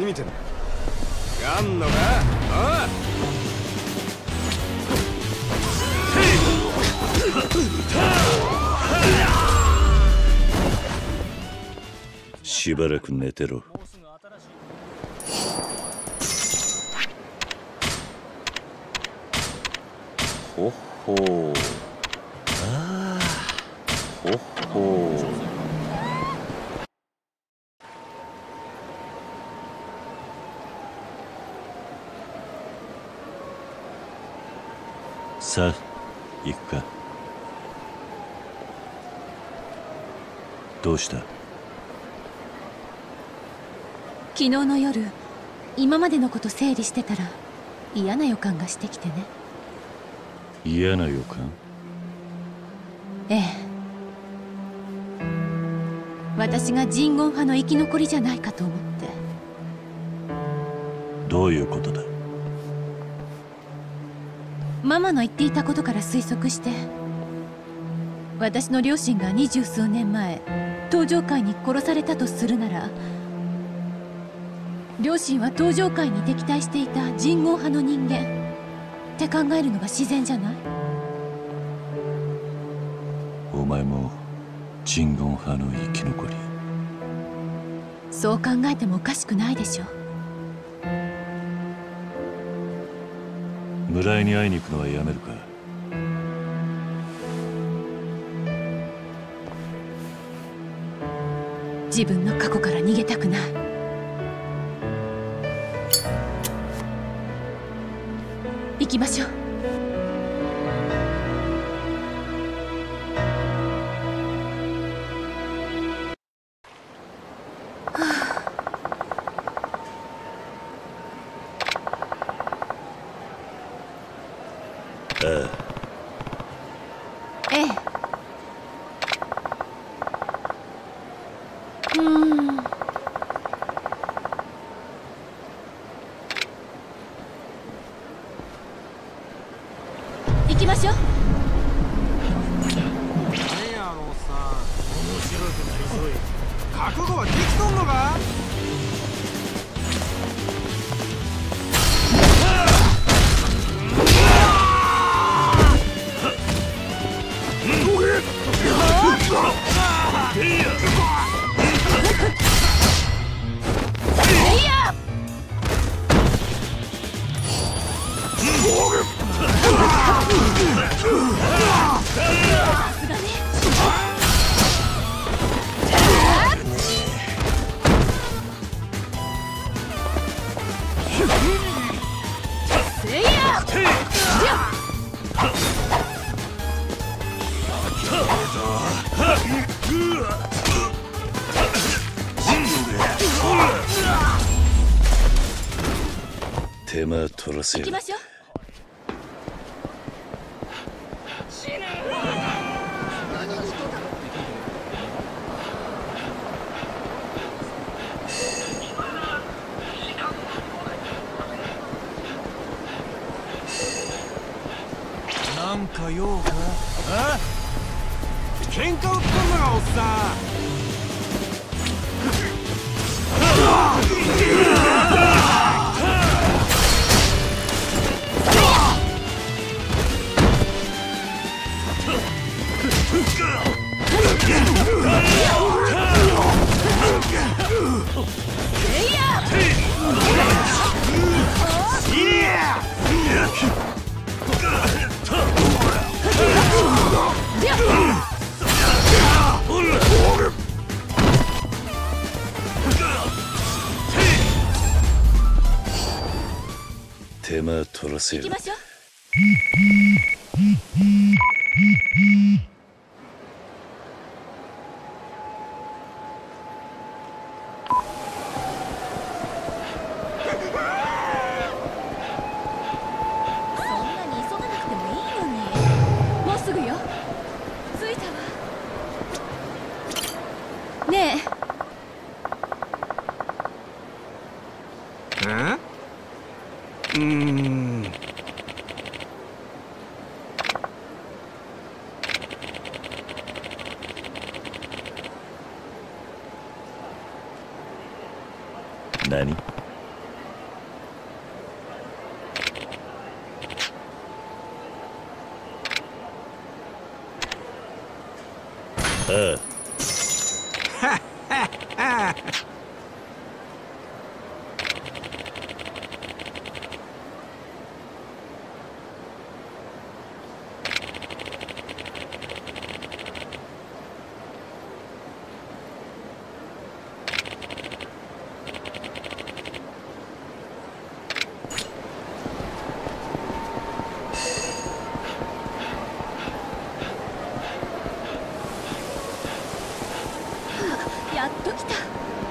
みてんだ。やんのか？ああ。 しばらく寝てろ。ほっほー。ああ。ほっほー。さあ、行くか。どうした？ 昨日の夜、今までのこと整理してたら嫌な予感がしてきてね。 嫌な予感？ ええ。私がジンゴン派の生き残りじゃないかと思って。 どういうことだ？ ママの言っていたことから推測して、私の両親が20数年前東上界に殺されたとするなら、両親は東上界に敵対していたジンゴン派の人間って考えるのが自然じゃない？ お前もジンゴン派の生き残り？ そう考えてもおかしくないでしょ。 村井に会いに行くのはやめるか？ 自分の過去から逃げたくない。行きましょう。 ああ。 ええ。行きましょう。 何やあのおっさん、面白くなりそうい。覚悟はできとんのか？ 手間取らせる。 行きましょう。 なんか用か？あ？喧嘩売っとんのかおっさん。 手間取らせる。 行きましょう。そんなに急がなくてもいいのに。もうすぐよ。着いたわ。ねえ。 何？ やっと来た。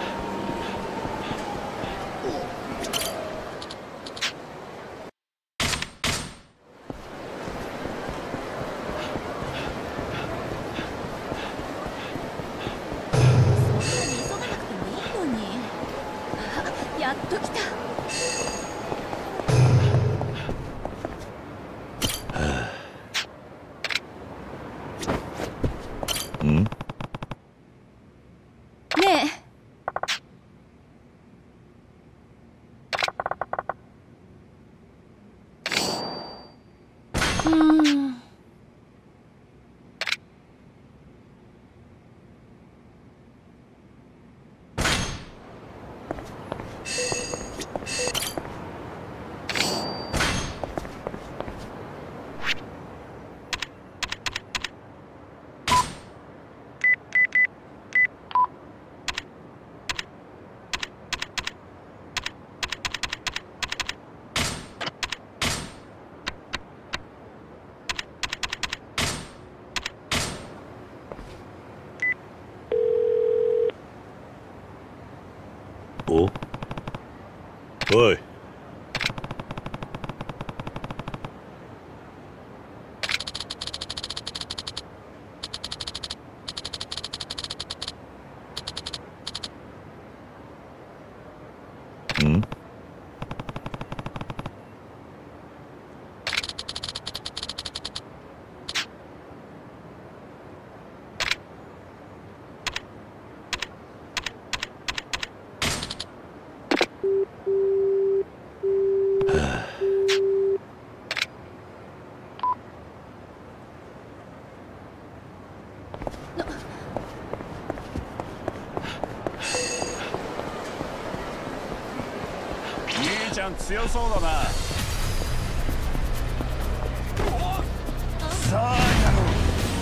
やっと来た。 ん？ ねえ。 おい。ん？ 兄ちゃん強そうだな。さあやろう。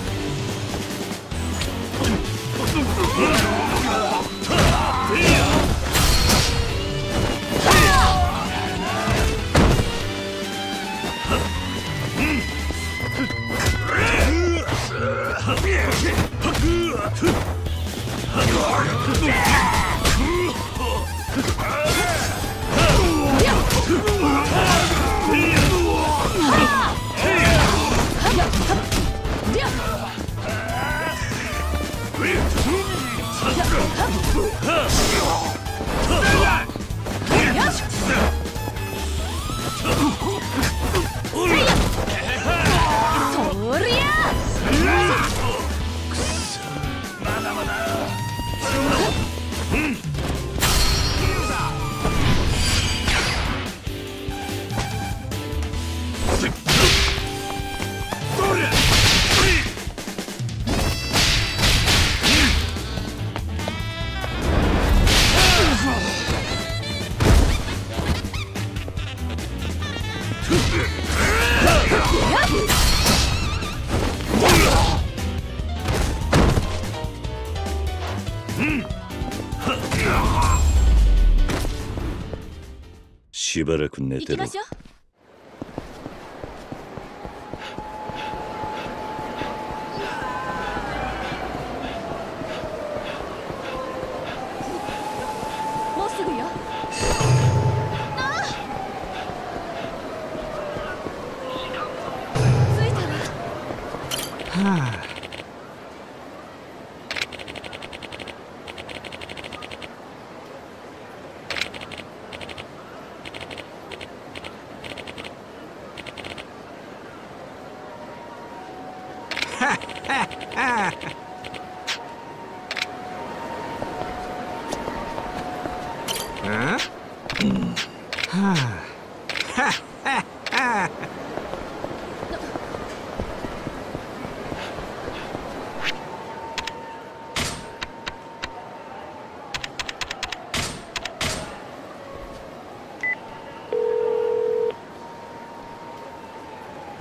しばらく寝てろ。 行きましょう。もうすぐよ。着いたわ。 はあ。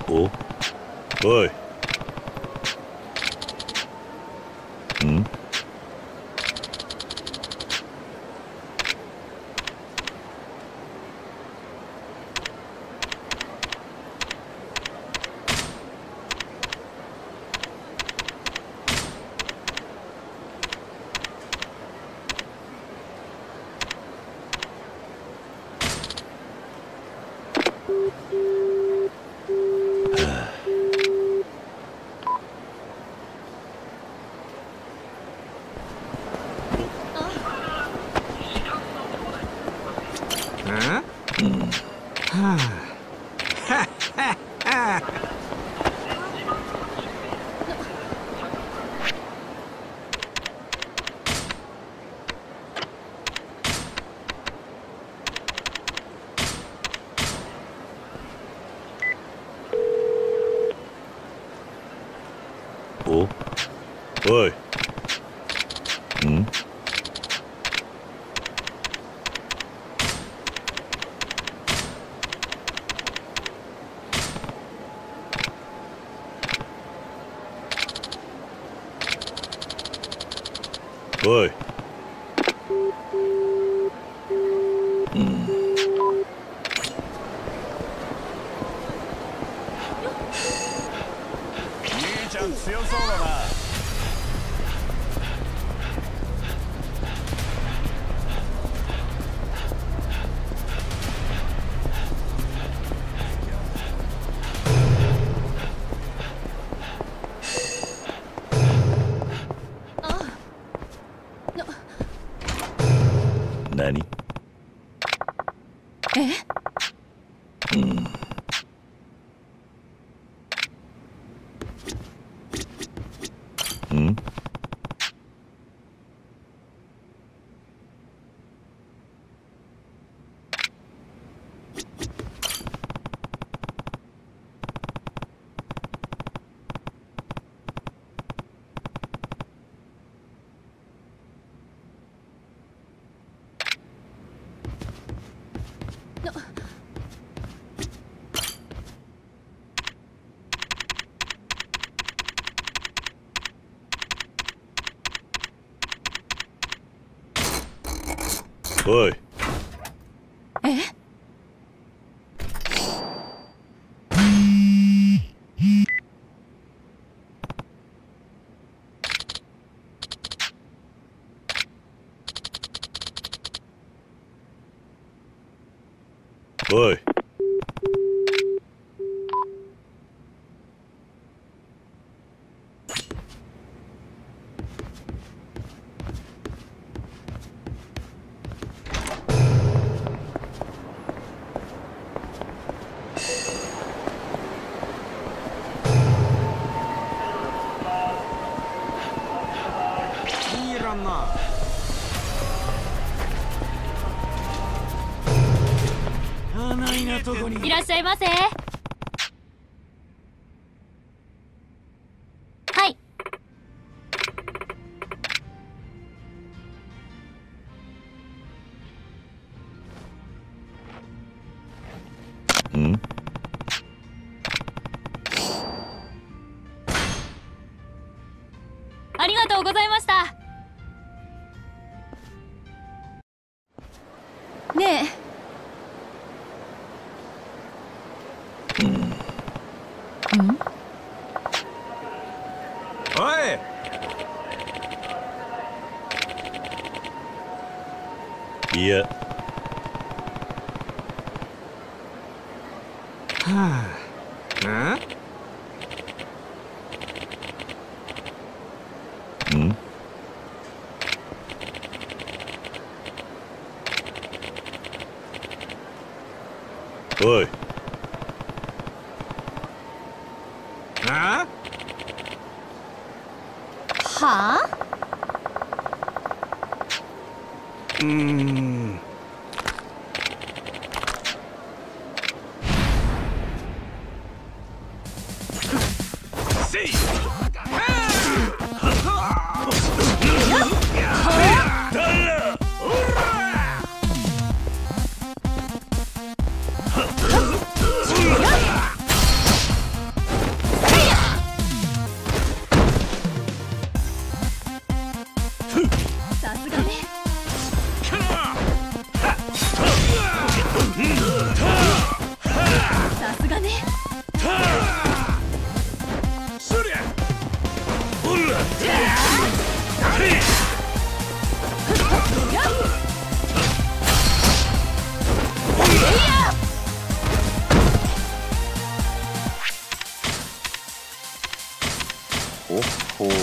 おおい。んおおい。んおい。 兄ちゃん強そうだな。 何？ え？ んおい。 え？ おい。 いいランナー。花いなとこに。 いらっしゃいませ。はい。 んありがとうございました。ねえ。 おい。 いや。 はあ。 んおい。 あ？ はあ？ せい。 おっほー。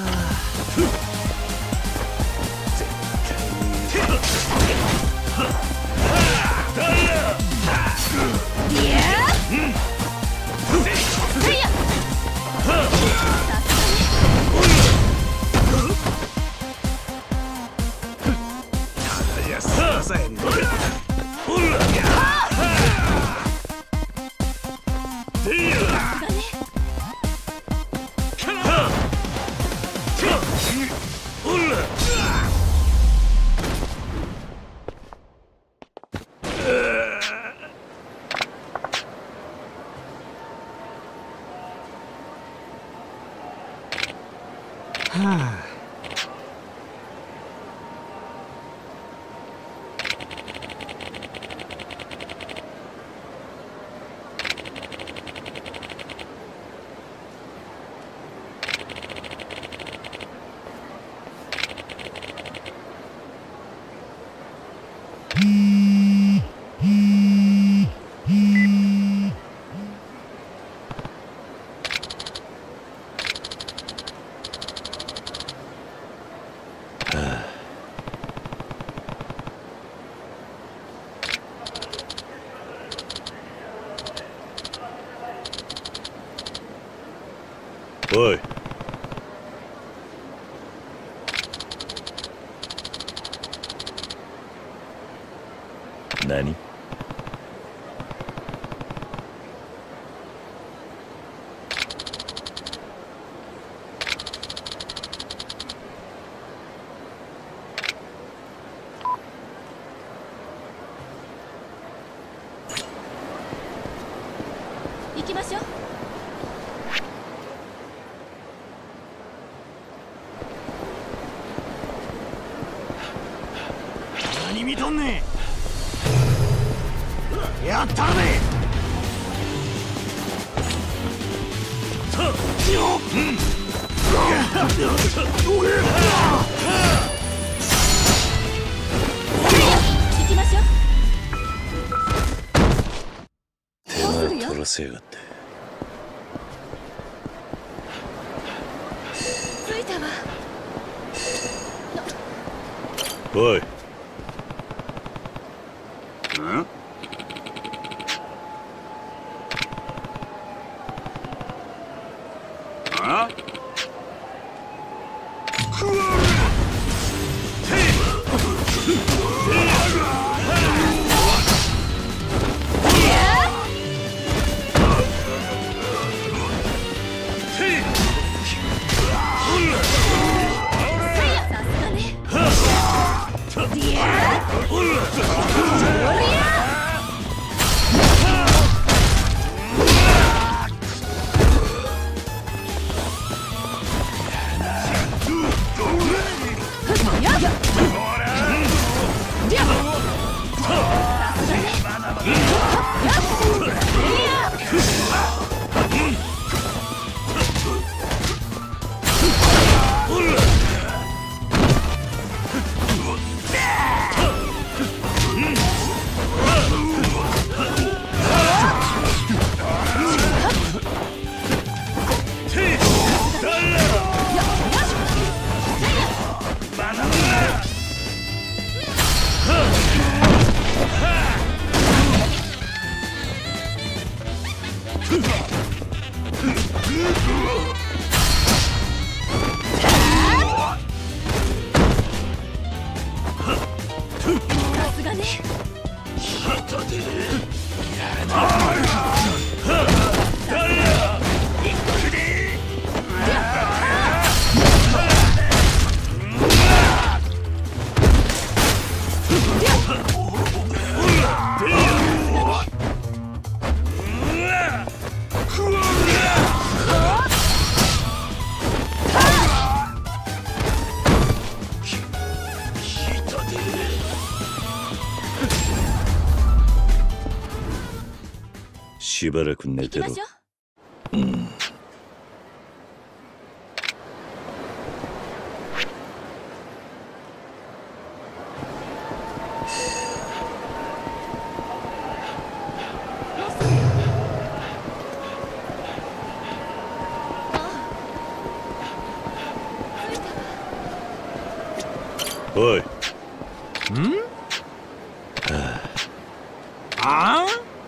おい。何？ 行きましょう。 何見とんねん。やったるで。 行きましょう。 手間取らせやがって。 着いたわ。 おい。 さすがね。 しばらく寝てろ。 行きましょう。 おい。 ああ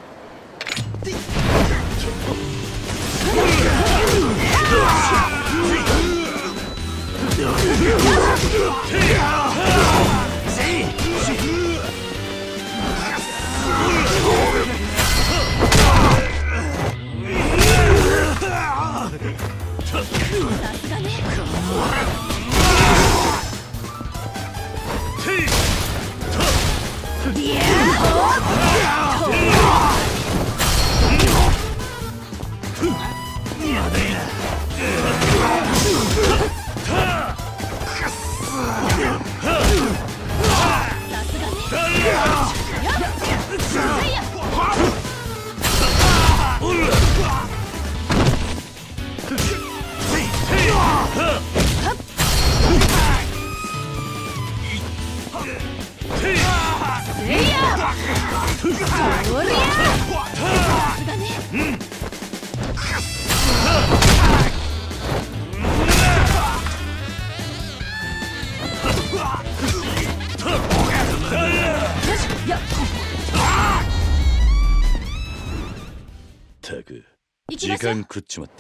たく行きましょう。 時間食っちまった。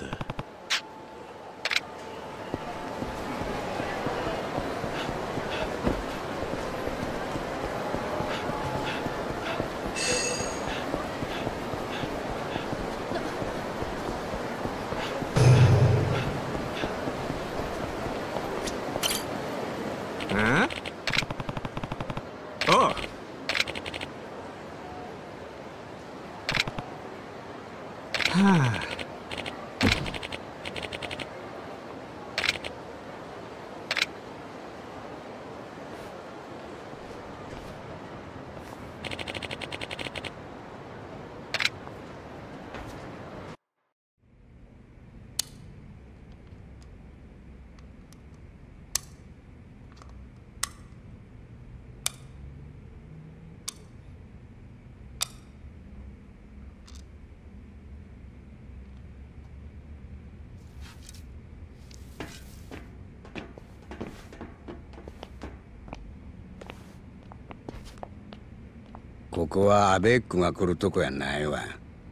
ここはアベックが来るとこやないわ。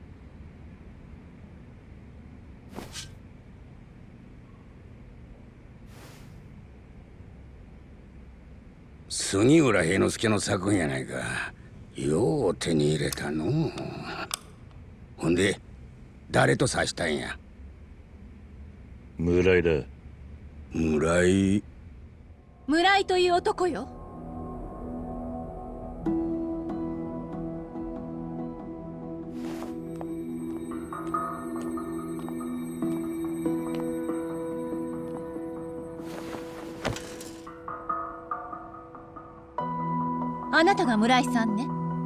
杉浦平之助の作品やないか。よう手に入れたのう。ほんで誰と刺したんや。 村井だ。 村井。 村井という男よ。あなたが村井さんね。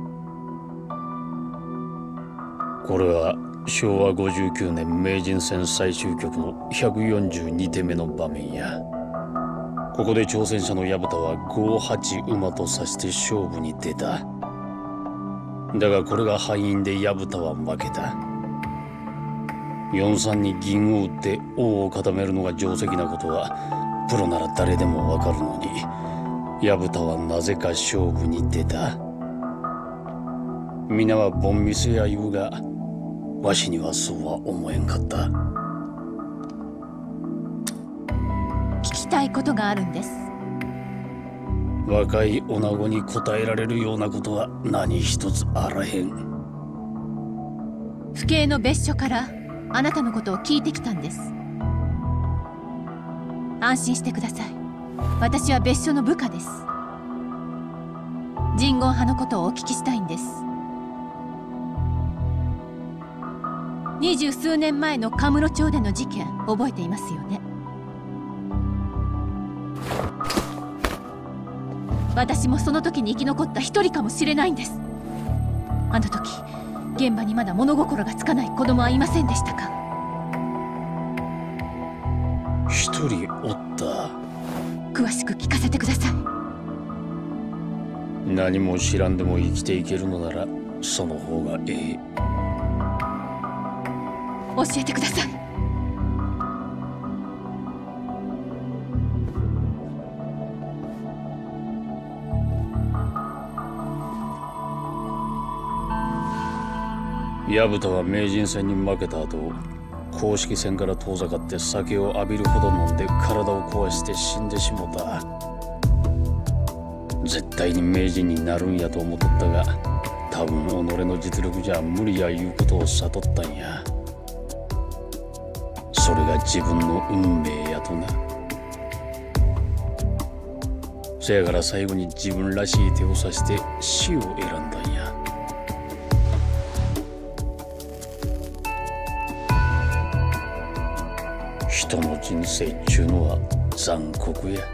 これは昭和59年名人戦最終局の142手目の場面や。ここで挑戦者の薮田は5-8馬と指して勝負に出た。だがこれが敗因で薮田は負けた。4-3に銀を打って王を固めるのが定石なことはプロなら誰でもわかるのに、薮田はなぜか勝負に出た。皆はボンミスや言うが、わしにはそうは思えんかった。 聞きたいことがあるんです。 若い女子に答えられるようなことは何一つあらへん。 府警の別所からあなたのことを聞いてきたんです。安心してください。私は別所の部下です。神言派のことをお聞きしたいんです。20数年前のカムロ町での事件覚えていますよね。私もその時に生き残った一人かもしれないんです。あの時現場にまだ物心がつかない子供はいませんでしたか？ 一人おった。 詳しく聞かせてください。 何も知らんでも生きていけるのならその方がええ。 教えてください。 薮田は名人戦に負けた後、公式戦から遠ざかって酒を浴びるほど飲んで体を壊して死んでしもた。絶対に名人になるんやと思っとったが、多分己の実力じゃ無理やいうことを悟ったんや。それが自分の運命やとな。せやから最後に自分らしい手を指して死を選んだんや。人の人生っちゅうのは残酷や。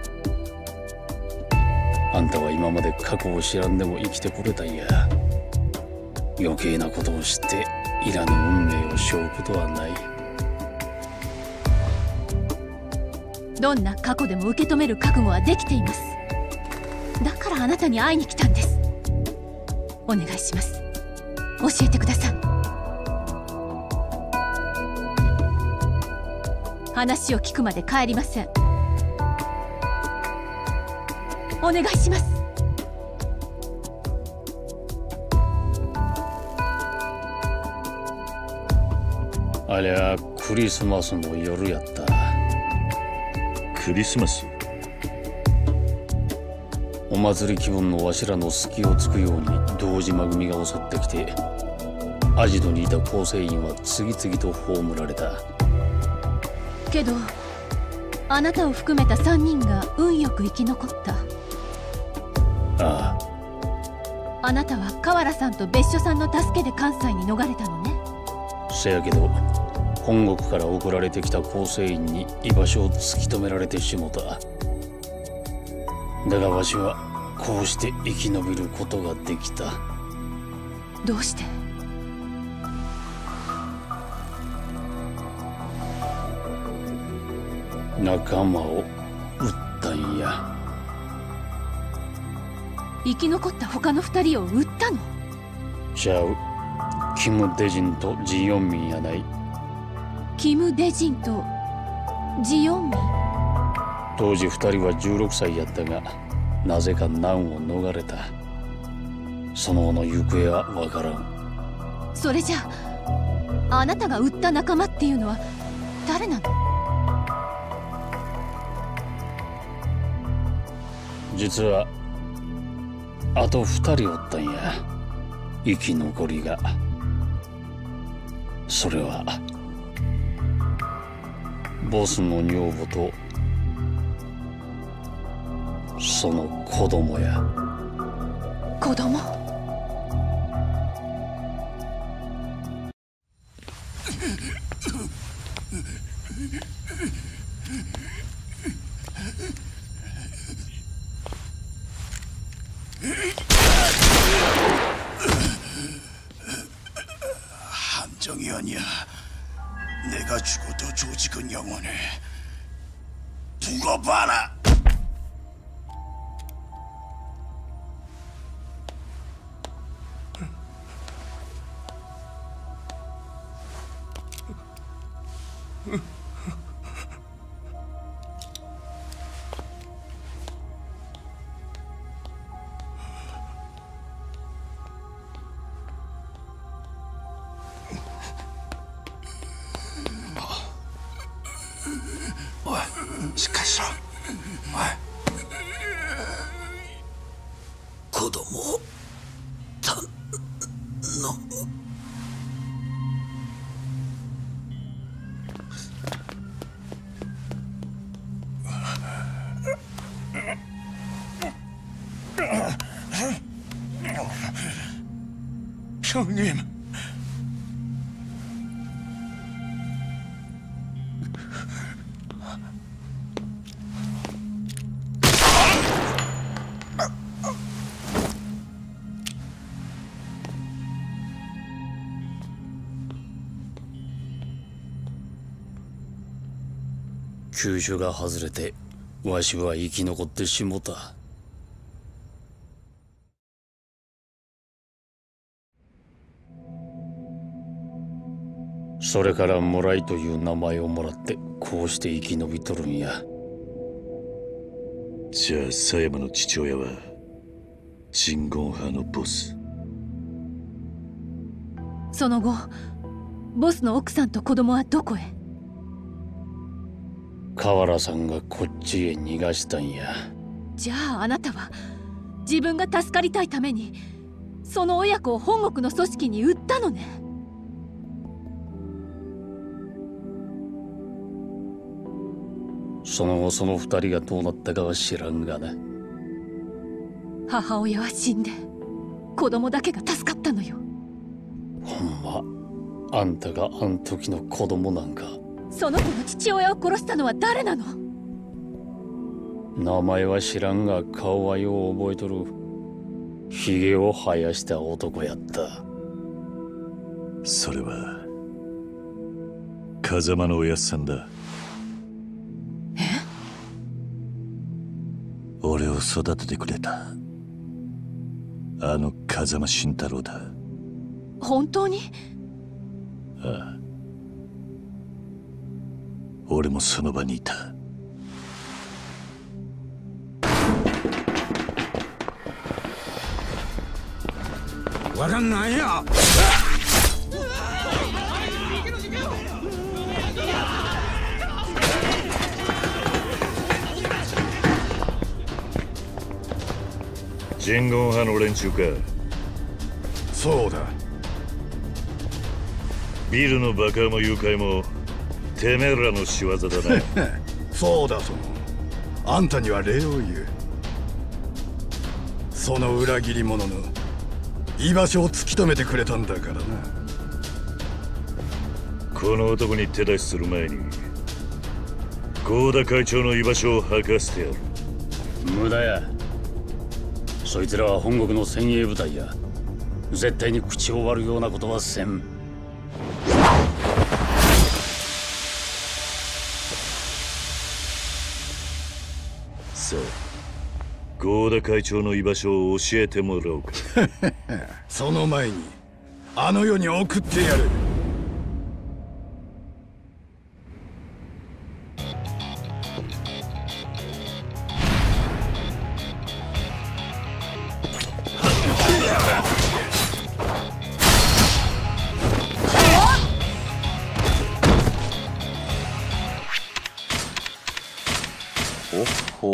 あんたは今まで過去を知らんでも生きてこれたんや。余計なことを知っていらぬ運命を背負うことはない。 どんな過去でも受け止める覚悟はできています。だからあなたに会いに来たんです。お願いします。教えてください。話を聞くまで帰りません。お願いします。 ありゃクリスマスの夜やった。 クリスマス？ お祭り気分のわしらの隙をつくように堂島組が襲ってきて、アジトにいた構成員は次々と葬られた。 けどあなたを含めた3人が運よく生き残った。 ああ。 あなたは河原さんと別所さんの助けで関西に逃れたのね。 せやけど本国から送られてきた構成員に居場所を突き止められてしもた。だがわしはこうして生き延びることができた。 どうして？ 仲間を撃ったんや。 生き残った他の2人を撃ったの？ ちゃう。キム・デジンとジヨンミンやない。 キム・デジンとジヨンミン。 当時2人は16歳やったが、なぜか難を逃れた。その後の行方はわからん。 それじゃあ、あなたが撃った仲間っていうのは誰なの？ 実はあと2人おったんや、生き残りが。それはボスの女房とその子供や。 子供？ 함정이 아니야. 내가 죽어도 조직은 영원해. 두고 봐라. 형님. 急所が外れてわしは生き残ってしもた。それから村井という名前をもらってこうして生き延びとるんや。 じゃあ狭山の父親は鎮魂派のボス？ その後ボスの奥さんと子供はどこへ？ 河原さんがこっちへ逃がしたんや。 じゃああなたは自分が助かりたいためにその親子を本国の組織に売ったのね。 その後その二人がどうなったかは知らんがな。 母親は死んで子供だけが助かったのよ。 ほんまあんたがあん時の子供なんか。 その子の父親を殺したのは誰なの？ 名前は知らんが顔はよう覚えとる。ひげを生やした男やった。 それは風間のおやっさんだ。俺を育ててくれたあの風間慎太郎だ。 本当に？ ああ、俺もその場にいた。 わかんないや。 人言派の連中か。 そうだ。 ビルの爆破も誘拐もてめえらの仕業だな。 そうだとも。あんたには礼を言う。その裏切り者の居場所を突き止めてくれたんだからな。 この男に手出しする前に合田会長の居場所を吐かせてやる。 無駄や。そいつらは本国の精鋭部隊や。絶対に口を割るようなことはせん。 さあ、合田会長の居場所を教えてもらおうか。 その前にあの世に送ってやる。 ほう。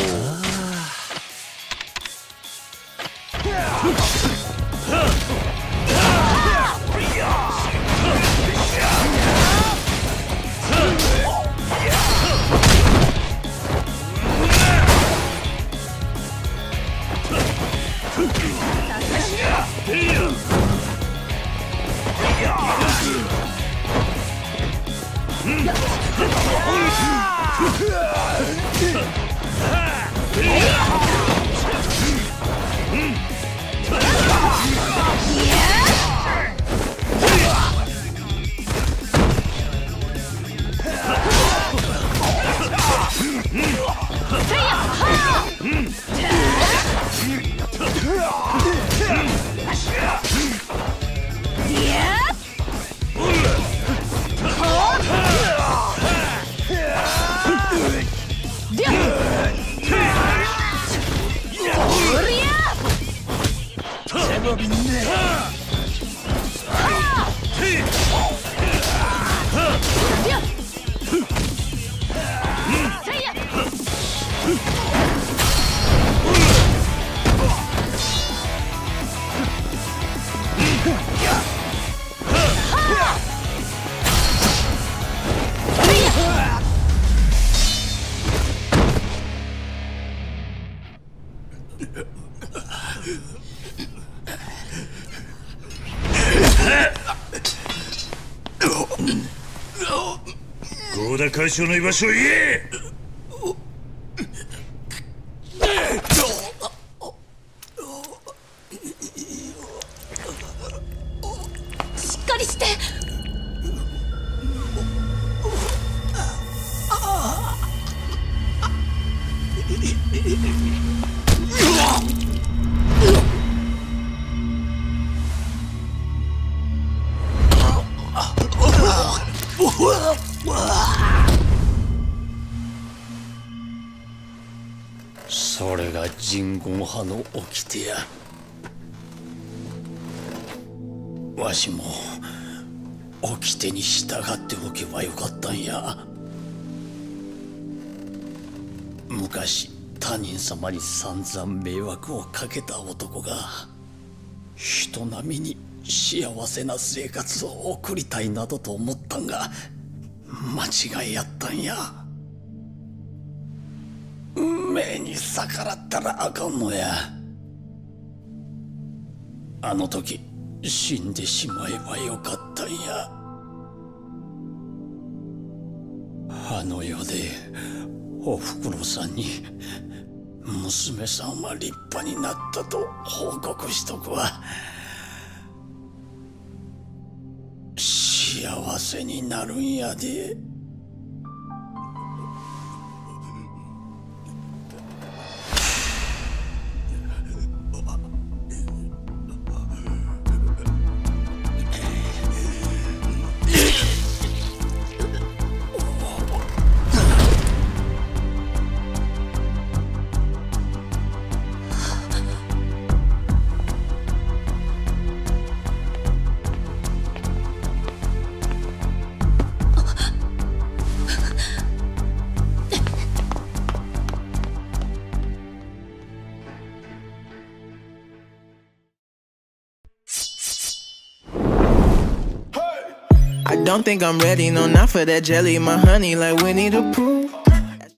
合田会長の居場所を言え。 しっかりして。 それが人言派の掟や。わしも掟に従っておけばよかったんや。昔他人様に散々迷惑をかけた男が人並みに幸せな生活を送りたいなどと思ったんが間違いやったんや。運命に逆らったらあかんのや。あの時死んでしまえばよかったんや。あの世でおふくろさんに娘さんは立派になったと報告しとくわ。幸せになるんやで。 Don't think I'm ready, no, not for that jelly. My honey like Winnie the Pooh.